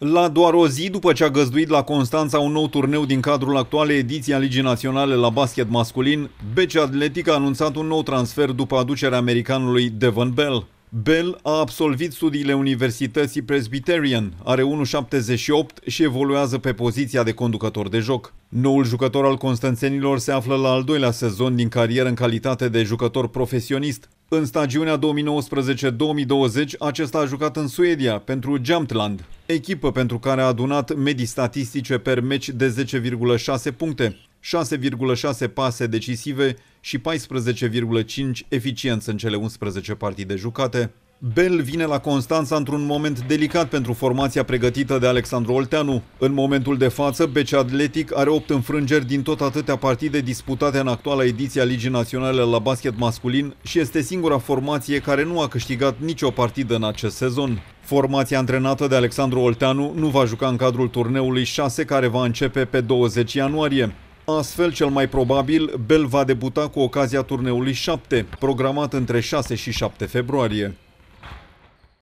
La doar o zi după ce a găzduit la Constanța un nou turneu din cadrul actualei ediții a Ligii Naționale la basket masculin, BC Atletic a anunțat un nou transfer după aducerea americanului Devon Bell. Bell a absolvit studiile Universității Presbyterian, are 1,78 și evoluează pe poziția de conducător de joc. Noul jucător al constanțenilor se află la al doilea sezon din carieră în calitate de jucător profesionist. În stagiunea 2019-2020, acesta a jucat în Suedia pentru Jämtland, echipă pentru care a adunat medii statistice per meci de 10,6 puncte, 6,6 pase decisive și 14,5 eficiență în cele 11 partide jucate. Bell vine la Constanța într-un moment delicat pentru formația pregătită de Alexandru Olteanu. În momentul de față, BC Atletic are 8 înfrângeri din tot atâtea partide disputate în actuala ediție a Ligii Naționale la basket masculin și este singura formație care nu a câștigat nicio partidă în acest sezon. Formația antrenată de Alexandru Olteanu nu va juca în cadrul turneului 6 care va începe pe 20 ianuarie. Astfel, cel mai probabil, Bell va debuta cu ocazia turneului 7, programat între 6 și 7 februarie.